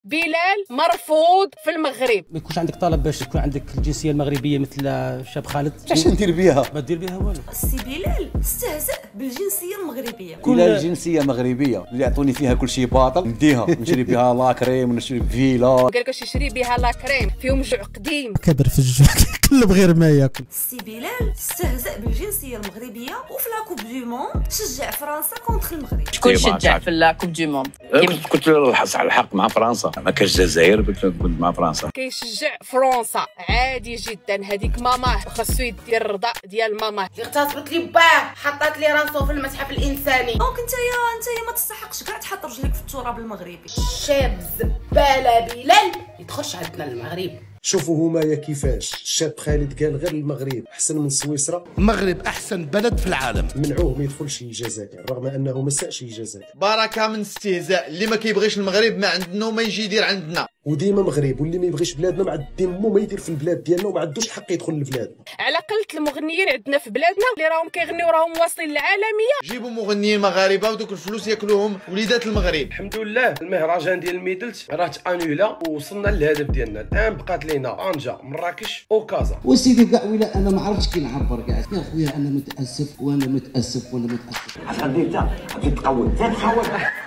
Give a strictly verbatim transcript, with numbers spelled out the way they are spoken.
بلال مرفوض في المغرب. ما يكونش عندك طلب باش تكون عندك الجنسيه المغربيه مثل شاب خالد؟ اش ندير بها؟ ما دير بها والو. السي بلال استهزأ بالجنسيه المغربيه. كل الجنسيه مغربيه اللي يعطوني فيها كل شيء باطل نديها، نشري بها لا كريم ونشري فيلا. قال لك واش يشري بها لا كريم فيهم جوع قديم كبر في الجوع كلب غير ما ياكل. السي بلال استهزأ بالجنسيه المغربيه وفي لا كوب دو موند شجع فرنسا كونتر المغرب. شكون شجع في لا كوب دو موند؟ كنت على الحق مع فرنسا، ما كانش الجزائر، كنت مع فرنسا. كيشجع فرنسا عادي جدا. هذيك ماما خاصو يدير الرضا ديال ماما اللي اغتصبت لي باه، حطات لي راسو في المتحف الانساني. دونك نتايا نتايا ما تستحقش كاع تحط رجليك في التراب المغربي. شاب زباله بلال يدخلش عندنا المغرب. شوفوا هما يا كيفاش الشاب خالد قال غير المغرب احسن من سويسرا. المغرب احسن بلد في العالم، منعوه ما يدخلش الجزائر رغم انه ما ساش الجزائر. بركه من استهزاء. اللي ما كيبغيش المغرب ما عندنا وما يجي يدير عندنا. وديما مغرب، واللي ما يبغيش بلادنا ما عندي مو ما يدير في البلاد ديالنا وما عندوش حق يدخل لبلادنا. على قلة المغنيين عندنا في بلادنا اللي راهم كيغنيو راهم واصلين للعالميه. جيبوا مغنيين مغاربه ودوك الفلوس ياكلوهم وليدات المغرب. الحمد لله المهرجان ديال الميدلت راه تانولا ووصلنا للهدف ديالنا. الان بقات لينا طنجة مراكش وكازا. وسيدي كاع ولا انا ما عرفتش كي نعبر كاع يا خويا. انا متاسف وانا متاسف وانا متاسف. غادي انت غادي تقول تتحول.